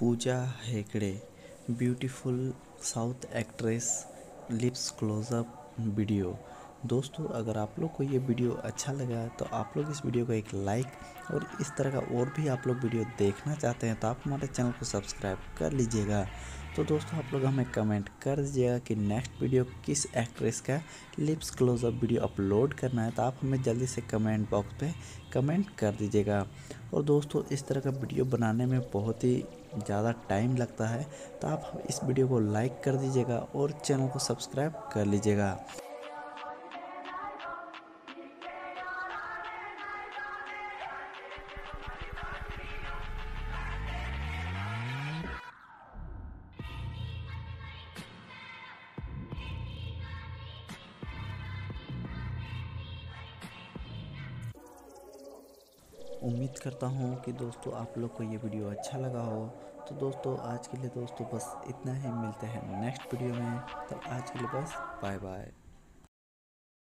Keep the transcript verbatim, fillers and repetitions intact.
पूजा Hegde beautiful south actress lips closeup video. दोस्तों, अगर आप लोग को ये वीडियो अच्छा लगा तो आप लोग इस वीडियो को एक लाइक और इस तरह का और भी आप लोग वीडियो देखना चाहते हैं तो आप हमारे चैनल को सब्सक्राइब कर लीजिएगा। तो दोस्तों, आप लोग हमें कमेंट कर दीजिएगा कि नेक्स्ट वीडियो किस एक्ट्रेस का लिप्स क्लोजअप वीडियो अपलोड करना है, तो आप हमें जल्दी से कमेंट बॉक्स पे कमेंट कर दीजिएगा। और दोस्तों, इस तरह का वीडियो बनाने में बहुत ही ज़्यादा टाइम लगता है, तो आप इस वीडियो को लाइक कर दीजिएगा और चैनल को सब्सक्राइब कर लीजिएगा। उम्मीद करता हूँ कि दोस्तों आप लोग को ये वीडियो अच्छा लगा हो। तो दोस्तों, आज के लिए दोस्तों बस इतना ही। मिलते हैं नेक्स्ट वीडियो में। तब आज के लिए बस बाय बाय।